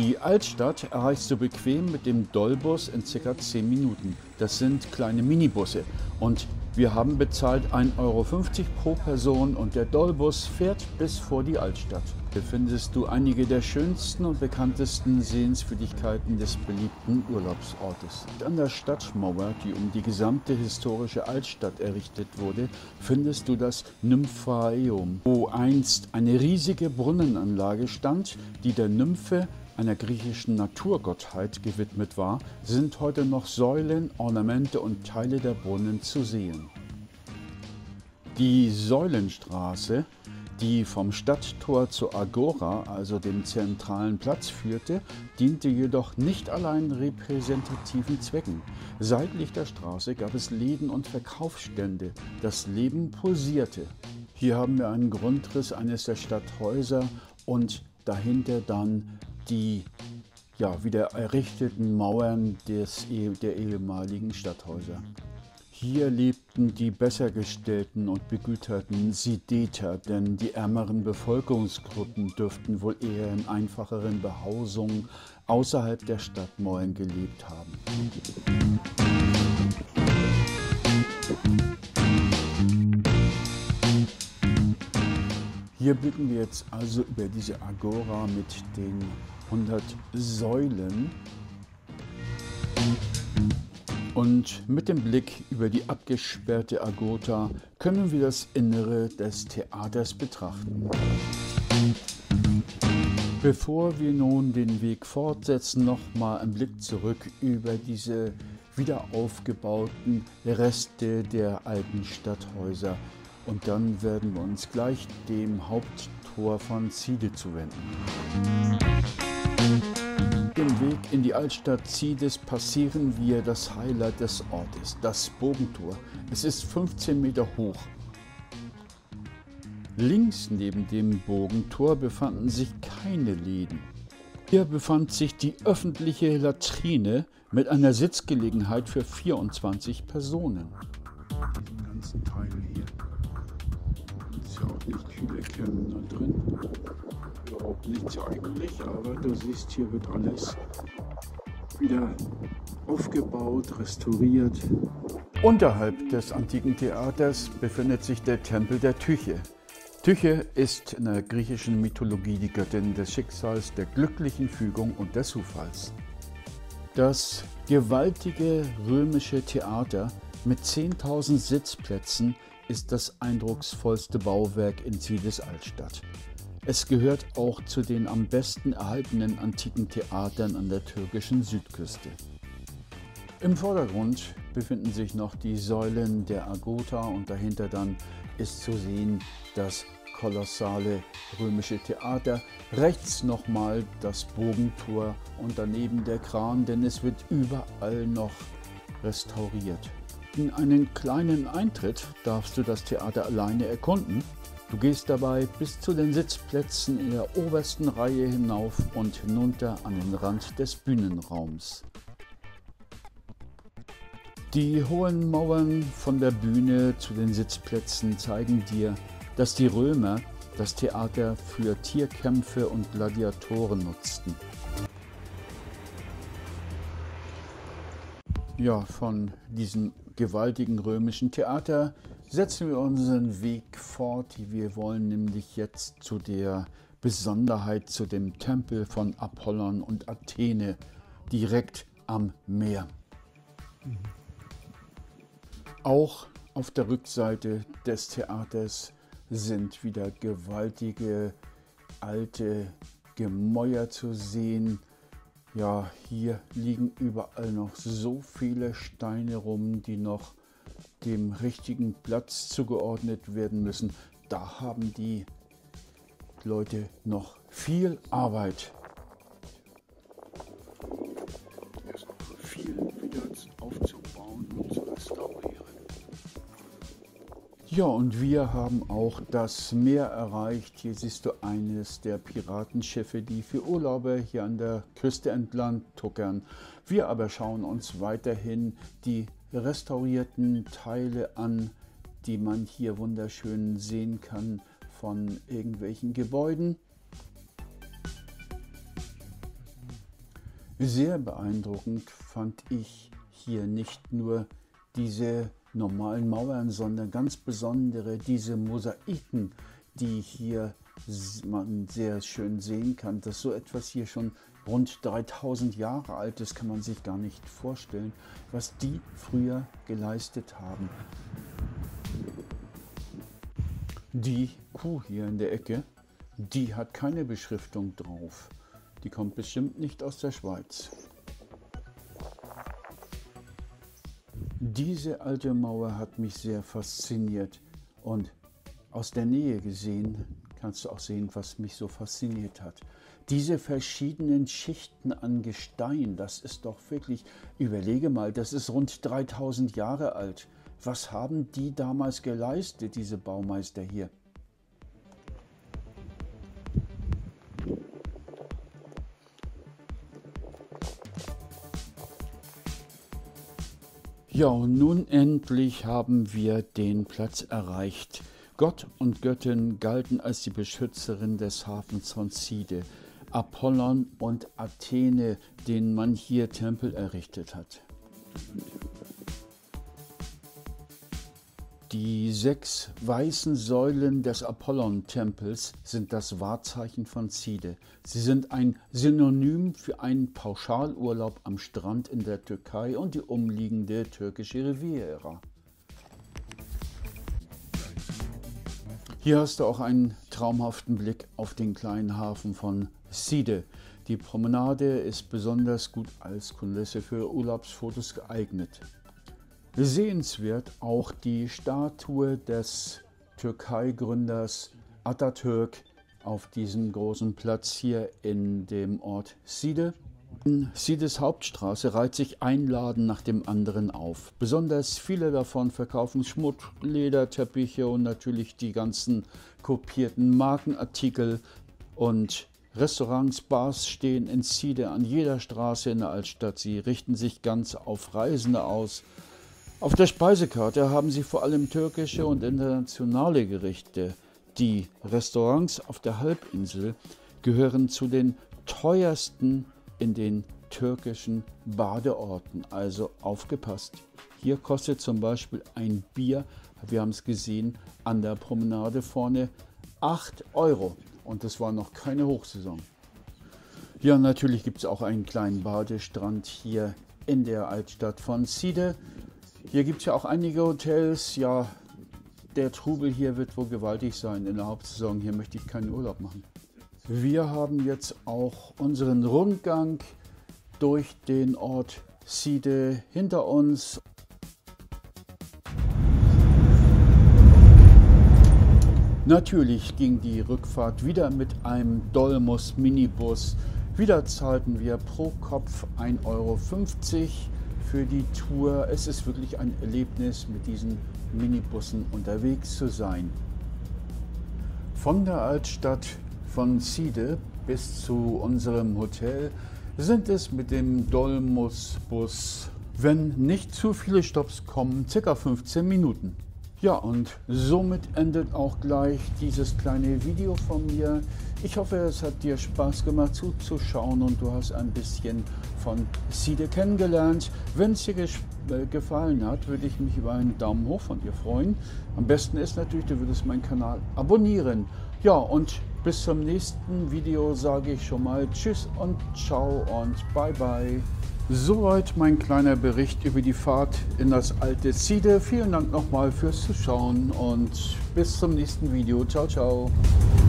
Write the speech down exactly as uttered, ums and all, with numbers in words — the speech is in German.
Die Altstadt erreichst du bequem mit dem Dollbus in ca. zehn Minuten. Das sind kleine Minibusse und wir haben bezahlt ein Euro fünfzig pro Person und der Dollbus fährt bis vor die Altstadt. Hier findest du einige der schönsten und bekanntesten Sehenswürdigkeiten des beliebten Urlaubsortes. An der Stadtmauer, die um die gesamte historische Altstadt errichtet wurde, findest du das Nymphaeum, wo einst eine riesige Brunnenanlage stand, die der Nymphe, einer griechischen Naturgottheit, gewidmet war, sind heute noch Säulen, Ornamente und Teile der Brunnen zu sehen. Die Säulenstraße, die vom Stadttor zur Agora, also dem zentralen Platz, führte, diente jedoch nicht allein repräsentativen Zwecken. Seitlich der Straße gab es Läden und Verkaufsstände. Das Leben pulsierte. Hier haben wir einen Grundriss eines der Stadthäuser und dahinter dann die ja, wieder errichteten Mauern des, der ehemaligen Stadthäuser. Hier lebten die Bessergestellten und Begüterten Sideter, denn die ärmeren Bevölkerungsgruppen dürften wohl eher in einfacheren Behausungen außerhalb der Stadtmauern gelebt haben. Hier blicken wir jetzt also über diese Agora mit den hundert Säulen und mit dem Blick über die abgesperrte Agora können wir das Innere des Theaters betrachten. Bevor wir nun den Weg fortsetzen, nochmal einen Blick zurück über diese wieder aufgebauten Reste der alten Stadthäuser. Und dann werden wir uns gleich dem Haupttor von Side zuwenden. Dem Weg in die Altstadt Sides passieren wir das Highlight des Ortes, das Bogentor. Es ist fünfzehn Meter hoch. Links neben dem Bogentor befanden sich keine Läden. Hier befand sich die öffentliche Latrine mit einer Sitzgelegenheit für vierundzwanzig Personen. Die ganzen Teile hier. Ist ja auch nicht viel erkennen da drin. Überhaupt nichts eigentlich, aber du siehst, hier wird alles wieder aufgebaut, restauriert. Unterhalb des antiken Theaters befindet sich der Tempel der Tyche. Tyche ist in der griechischen Mythologie die Göttin des Schicksals, der glücklichen Fügung und des Zufalls. Das gewaltige römische Theater mit zehntausend Sitzplätzen ist das eindrucksvollste Bauwerk in Sides Altstadt. Es gehört auch zu den am besten erhaltenen antiken Theatern an der türkischen Südküste. Im Vordergrund befinden sich noch die Säulen der Agora und dahinter dann ist zu sehen das kolossale römische Theater. Rechts nochmal das Bogentor und daneben der Kran, denn es wird überall noch restauriert. In einen kleinen Eintritt darfst du das Theater alleine erkunden. Du gehst dabei bis zu den Sitzplätzen in der obersten Reihe hinauf und hinunter an den Rand des Bühnenraums. Die hohen Mauern von der Bühne zu den Sitzplätzen zeigen dir, dass die Römer das Theater für Tierkämpfe und Gladiatoren nutzten. Ja, von diesem gewaltigen römischen Theater setzen wir unseren Weg fort. Wir wollen nämlich jetzt zu der Besonderheit, zu dem Tempel von Apollon und Athene direkt am Meer. Mhm. Auch auf der Rückseite des Theaters sind wieder gewaltige alte Gemäuer zu sehen. Ja, hier liegen überall noch so viele Steine rum, die noch dem richtigen Platz zugeordnet werden müssen. Da haben die Leute noch viel Arbeit. Hier ist noch viel wieder aufzubauen und zu restaurieren. Ja, und wir haben auch das Meer erreicht. Hier siehst du eines der Piratenschiffe, die für Urlauber hier an der Küste entlang tuckern. Wir aber schauen uns weiterhin die restaurierten Teile an, die man hier wunderschön sehen kann von irgendwelchen Gebäuden. Sehr beeindruckend fand ich hier nicht nur diese normalen Mauern, sondern ganz besondere diese Mosaiken, die hier man sehr schön sehen kann. Dass so etwas hier schon rund dreitausend Jahre alt ist, kann man sich gar nicht vorstellen, was die früher geleistet haben. Die Kuh hier in der Ecke, die hat keine Beschriftung drauf. Die kommt bestimmt nicht aus der Schweiz. Diese alte Mauer hat mich sehr fasziniert und aus der Nähe gesehen kannst du auch sehen, was mich so fasziniert hat. Diese verschiedenen Schichten an Gestein, das ist doch wirklich, überlege mal, das ist rund dreitausend Jahre alt. Was haben die damals geleistet, diese Baumeister hier? Ja, und nun endlich haben wir den Platz erreicht. Gott und Göttin galten als die Beschützerin des Hafens von Side, Apollon und Athene, denen man hier Tempel errichtet hat. Die sechs weißen Säulen des Apollon-Tempels sind das Wahrzeichen von Side. Sie sind ein Synonym für einen Pauschalurlaub am Strand in der Türkei und die umliegende türkische Riviera. Hier hast du auch einen traumhaften Blick auf den kleinen Hafen von Side. Die Promenade ist besonders gut als Kulisse für Urlaubsfotos geeignet. Sehenswert auch die Statue des Türkei-Gründers Atatürk auf diesem großen Platz hier in dem Ort Side. In Sides Hauptstraße reiht sich ein Laden nach dem anderen auf. Besonders viele davon verkaufen Schmuck, Lederteppiche und natürlich die ganzen kopierten Markenartikel. Und Restaurants, Bars stehen in Side an jeder Straße in der Altstadt. Sie richten sich ganz auf Reisende aus. Auf der Speisekarte haben sie vor allem türkische und internationale Gerichte. Die Restaurants auf der Halbinsel gehören zu den teuersten in den türkischen Badeorten. Also aufgepasst. Hier kostet zum Beispiel ein Bier, wir haben es gesehen, an der Promenade vorne acht Euro. Und das war noch keine Hochsaison. Ja, natürlich gibt es auch einen kleinen Badestrand hier in der Altstadt von Side. Hier gibt es ja auch einige Hotels. Ja, der Trubel hier wird wohl gewaltig sein in der Hauptsaison. Hier möchte ich keinen Urlaub machen. Wir haben jetzt auch unseren Rundgang durch den Ort Side hinter uns. Natürlich ging die Rückfahrt wieder mit einem Dolmus Minibus. Wieder zahlten wir pro Kopf ein Euro fünfzig für die Tour. Es ist wirklich ein Erlebnis, mit diesen Minibussen unterwegs zu sein. Von der Altstadt von Side bis zu unserem Hotel sind es mit dem Dolmus-Bus, wenn nicht zu viele Stopps kommen, ca. fünfzehn Minuten. Ja, und somit endet auch gleich dieses kleine Video von mir. Ich hoffe, es hat dir Spaß gemacht zuzuschauen und du hast ein bisschen von Side kennengelernt. Wenn es dir gefallen hat, würde ich mich über einen Daumen hoch von dir freuen. Am besten ist natürlich, du würdest meinen Kanal abonnieren. Ja, und bis zum nächsten Video sage ich schon mal Tschüss und Ciao und Bye Bye. Soweit mein kleiner Bericht über die Fahrt in das alte Side. Vielen Dank nochmal fürs Zuschauen und bis zum nächsten Video. Ciao, ciao.